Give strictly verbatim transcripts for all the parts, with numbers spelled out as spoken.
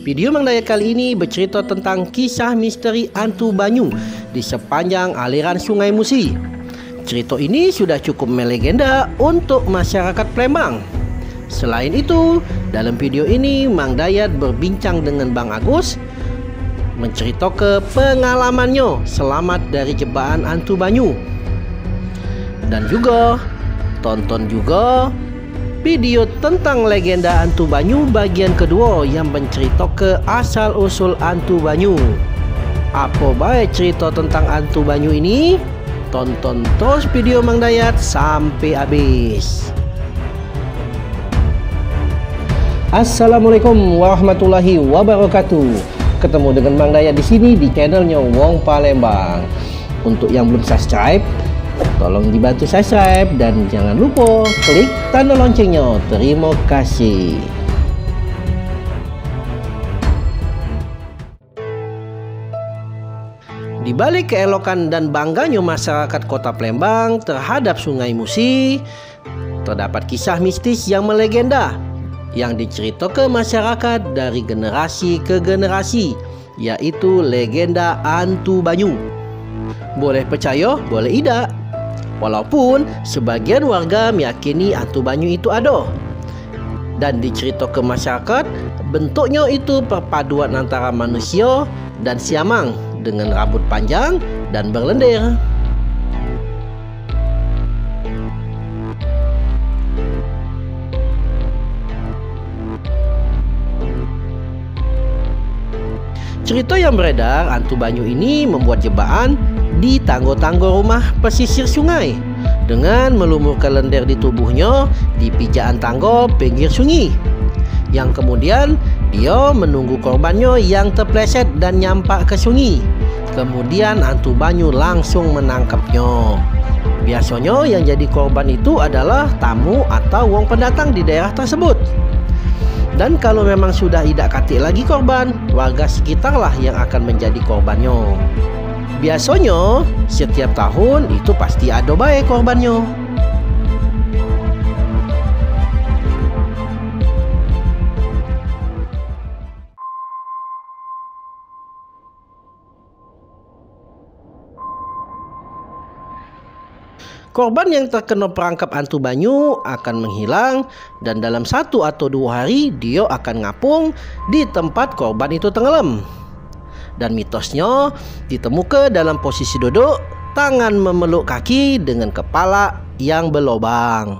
Video Mang Dayat kali ini bercerita tentang kisah misteri hantu banyu di sepanjang aliran Sungai Musi. Cerita ini sudah cukup melegenda untuk masyarakat Palembang. Selain itu, dalam video ini Mang Dayat berbincang dengan Bang Agus, menceritakan pengalamannya selamat dari jebakan hantu banyu. Dan juga tonton juga video tentang legenda hantu banyu bagian kedua yang menceritakan asal-usul hantu banyu. Apa baik cerita tentang hantu banyu ini? Tonton terus video Mang Dayat sampai habis. Assalamualaikum warahmatullahi wabarakatuh. Ketemu dengan Mang Dayat di sini di channelnya Wong Palembang. Untuk yang belum subscribe, tolong dibantu subscribe dan jangan lupa klik tanda loncengnya. Terima kasih. Di balik keelokan dan bangganya masyarakat Kota Palembang terhadap Sungai Musi, terdapat kisah mistis yang melegenda yang diceritakan masyarakat dari generasi ke generasi, yaitu legenda hantu banyu. Boleh percaya, boleh tidak. Walaupun sebagian warga meyakini hantu banyu itu ada, dan diceritakan masyarakat bentuknya itu perpaduan antara manusia dan siamang dengan rambut panjang dan berlendir. Cerita yang beredar, hantu banyu ini membuat jebakan di tangga-tangga rumah pesisir sungai dengan melumurkan lendir di tubuhnya di pijaan tangga pinggir sungai, yang kemudian dia menunggu korbannya yang terpleset dan nyampak ke sungai. Kemudian hantu banyu langsung menangkapnya. Biasanya yang jadi korban itu adalah tamu atau wong pendatang di daerah tersebut. Dan kalau memang sudah tidak katik lagi korban, warga sekitarlah yang akan menjadi korbannya. Biasanya setiap tahun itu pasti ada baik korbannya. Korban yang terkena perangkap hantu banyu akan menghilang, dan dalam satu atau dua hari dia akan ngapung di tempat korban itu tenggelam. Dan mitosnya ditemukan dalam posisi duduk, tangan memeluk kaki dengan kepala yang berlobang.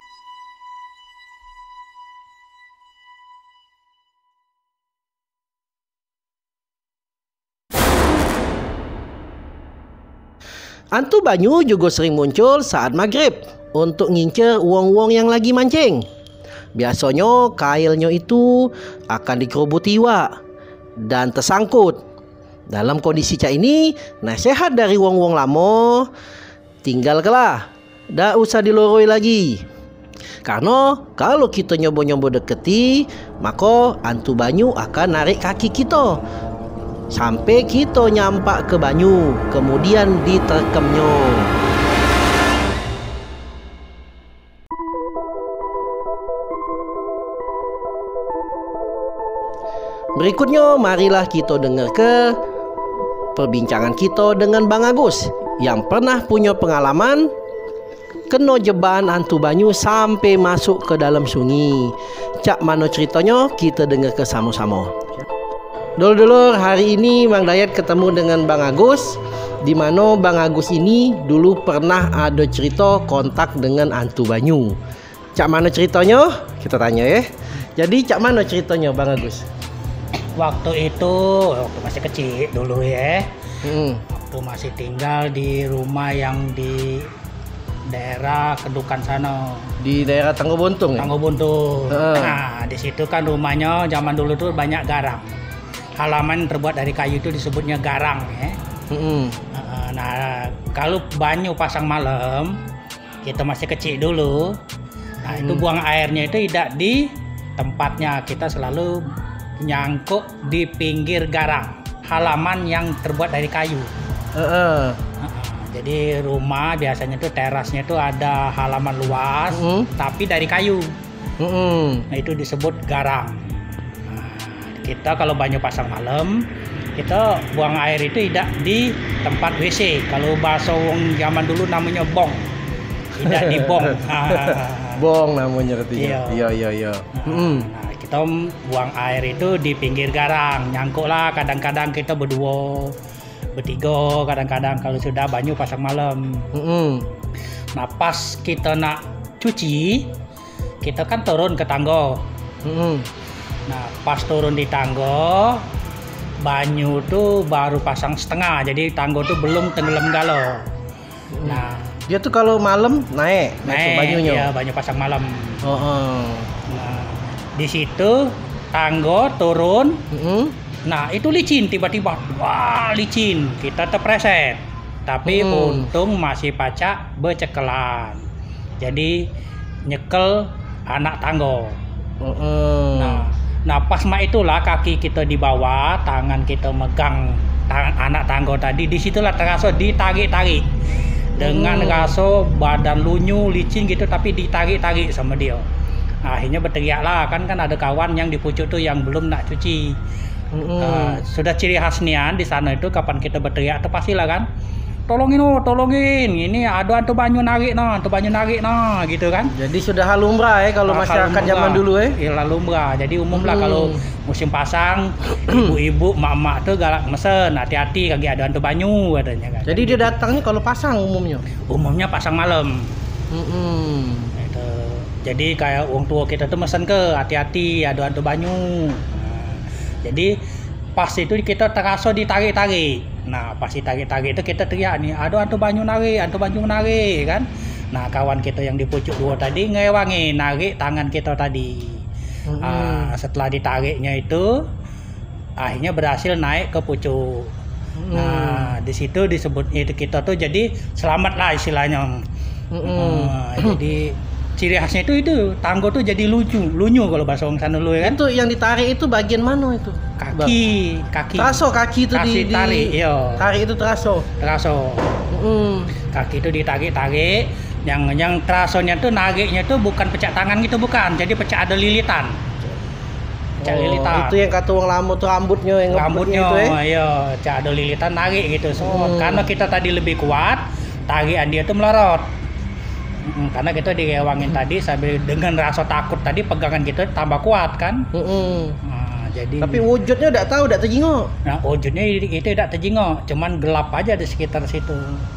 Hantu banyu juga sering muncul saat maghrib untuk ngincer wong-wong yang lagi mancing. Biasanya kailnya itu akan dikerubuti iwak dan tersangkut. Dalam kondisi cak ini, nasihat dari wong-wong lama, tinggal kelah, dah usah diloroi lagi. Karena kalau kita nyoba-nyoba deketi, maka hantu banyu akan narik kaki kita sampai kita nyampak ke banyu, kemudian diterkemnya. Berikutnya marilah kita dengar ke perbincangan kita dengan Bang Agus yang pernah punya pengalaman kena jebakan hantu banyu sampai masuk ke dalam sungai. Cak mana ceritanya, kita dengar ke sama-sama. Dulu-dulu hari ini Mang Dayat ketemu dengan Bang Agus, di mana Bang Agus ini dulu pernah ada cerita kontak dengan hantu banyu. Cak mana ceritanya? Kita tanya ya. Jadi cak mana ceritanya Bang Agus? Waktu itu waktu masih kecil dulu ya. Hmm. Waktu masih tinggal di rumah yang di daerah Kedukan sana. Di daerah Tanggo Buntung. Tanggo Buntung. Uh. Nah, di situ kan rumahnya zaman dulu tuh banyak garang. Halaman terbuat dari kayu itu disebutnya garang ya. Mm-hmm. Nah, kalau banyu pasang malam, kita masih kecil dulu. Nah, mm. itu buang airnya itu tidak di tempatnya, kita selalu nyangkuk di pinggir garang, halaman yang terbuat dari kayu. Uh-uh. Jadi rumah biasanya tuh terasnya tuh ada halaman luas, mm-hmm. tapi dari kayu. Mm-hmm. Nah, itu disebut garang. kita kalau banyu pasang malam, kita buang air itu tidak di tempat W C. Kalau bahasa wong zaman dulu namanya bong, tidak di bong. Bong namanya berarti. Iya, iya, iya. iya. Nah, hmm. nah, kita buang air itu di pinggir garang, nyangkuk lah. Kadang-kadang kita berdua, bertiga, kadang-kadang kalau sudah banyu pasang malam. Hmm. Nah, pas kita nak cuci, kita kan turun ke tangga. Hmm. Nah, pas turun di tangga, banyu tuh baru pasang setengah, jadi tangga tuh belum tenggelam galau. Nah, dia tuh kalau malam naik, naik, naik banyunya. Iya, banyu pasang malam. Oh, oh. Nah, di situ tangga turun. Mm-hmm. Nah, itu licin tiba-tiba. Wah, licin. Kita terpreset. Tapi mm. untung masih pacak bercekelan. Jadi nyekel anak tangga. Mm-hmm. Nah, nah pas mak itulah kaki kita di bawah, tangan kita megang tang- anak tangga tadi. Disitulah terasa ditarik-tarik. Dengan hmm. rasa badan lunyu, licin gitu, tapi ditarik-tarik sama dia. Akhirnya berteriak lah, kan kan ada kawan yang di pucuk tuh yang belum nak cuci. Hmm. Uh, sudah ciri khasnya di sana itu kapan kita berteriak, terpastilah kan. Tolongin oh, tolongin. Ini ada antu banyu narik nah, antu banyu narik nah, gitu kan. Jadi sudah hal lumrah ya kalau masyarakat zaman dulu ya. Iya, lumrah. Jadi umum lah hmm. kalau musim pasang, ibu-ibu, mak-mak tuh galak mesen, hati-hati kaki ada antu banyu katanya kan. Jadi dia datangnya kalau pasang umumnya. Umumnya pasang malam. Hmm. Itu. Jadi kayak orang tua kita tuh mesen ke, hati-hati ada antu banyu. Nah, jadi pas itu kita terasa ditarik-tarik. Nah, pas ditarik-tarik itu kita teriak nih, aduh antu banyu narik, antu banyu narik kan. Nah, kawan kita yang di pucuk dua tadi ngewangi narik tangan kita tadi. Mm-hmm. Uh, setelah ditariknya itu akhirnya berhasil naik ke pucuk. Mm-hmm. Nah, di situ disebut itu kita tuh jadi selamat lah istilahnya. Mm-hmm. Uh, jadi ciri khasnya itu itu tangga tuh jadi lucu, lunyu kalau bahasa orang sana dulu ya kan. Itu yang ditarik itu bagian mana itu? Kaki, kaki. Teraso kaki itu di tarik, iya. Tarik itu teraso. Teraso. Mm. Kaki itu ditarik-tarik. Yang yang terasonya tuh nariknya tuh bukan pecah tangan gitu bukan, jadi pecah ada lilitan. Pecah oh, lilitan. Itu yang kata orang lama tuh rambutnya yang rambutnya itu ya. Iya, pecah ada lilitan narik gitu. So, mm. karena kita tadi lebih kuat, tarikan dia tuh melorot. Mm, karena kita direwangin mm. tadi sambil dengan rasa takut tadi pegangan kita tambah kuat kan. Mm-mm. Nah, jadi. Tapi wujudnya udah tahu, udah terjengok. Nah wujudnya itu udah terjengok, cuman gelap aja di sekitar situ.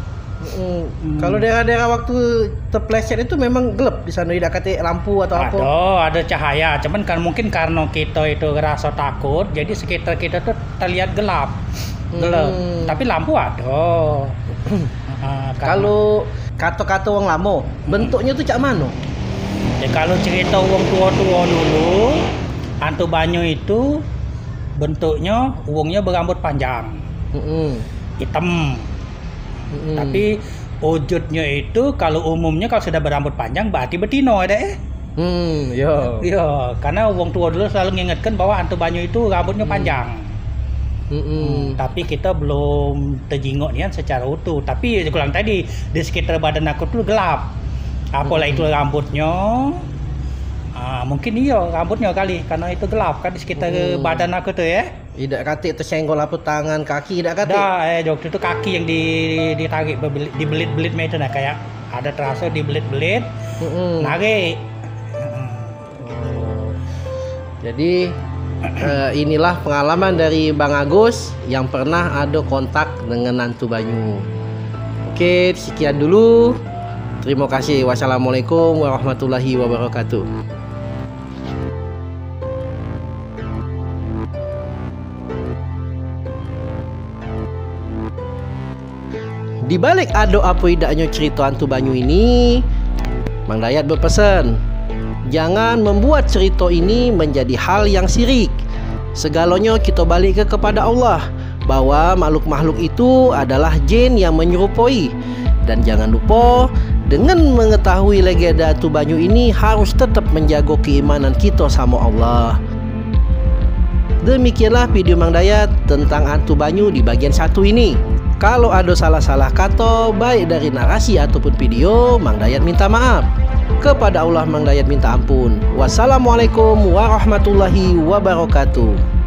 Mm. Mm. Kalau daerah-daerah waktu terpleset itu memang gelap di sana, tidak kata lampu atau ada, apa? Ada cahaya, cuman kan mungkin karena kita itu rasa takut, jadi sekitar kita tuh terlihat gelap, gelap. Mm. Tapi lampu ada. uh, Kalau kata-kata orang lama, bentuknya tuh cak mana? Ya kalau cerita orang tua-tua dulu, hantu banyu itu bentuknya uangnya berambut panjang, mm-hmm. hitam. Mm-hmm. Tapi wujudnya itu kalau umumnya kalau sudah berambut panjang berarti betino ada eh. Hmm, yo. Yo, karena orang tua dulu selalu mengingatkan bahwa hantu banyu itu rambutnya mm. panjang. Mm-hmm. Hmm, tapi kita belum terjengok nian secara utuh. Tapi kurang tadi di sekitar badan aku tuh gelap. Apalah mm-hmm. itu rambutnya. Ah, mungkin iya rambutnya kali karena itu gelap kan di sekitar mm. badan aku tuh ya. Tidak katik tersenggol apa tangan kaki tidak katik. Dah, eh waktu itu kaki yang di, ditarik dibelit-belit itu nah kayak ada terasa dibelit-belit. Mm-hmm. Narik. Mm, gitu. Jadi Uh, inilah pengalaman dari Bang Agus yang pernah ada kontak dengan hantu banyu. Oke, sekian dulu. Terima kasih. Wassalamualaikum warahmatullahi wabarakatuh. Di balik ado apa idaknya cerita hantu banyu ini, Mang Dayat berpesan, jangan membuat cerita ini menjadi hal yang syirik. Segalanya kita balik ke kepada Allah, bahwa makhluk-makhluk itu adalah jin yang menyerupai. Dan jangan lupa, dengan mengetahui legenda hantu banyu ini harus tetap menjaga keimanan kita sama Allah. Demikianlah video Mang Dayat tentang hantu banyu di bagian satu ini. Kalau ada salah-salah kata baik dari narasi ataupun video, Mang Dayat minta maaf. Kepada Allah Mang Dayat minta ampun. Wassalamualaikum warahmatullahi wabarakatuh.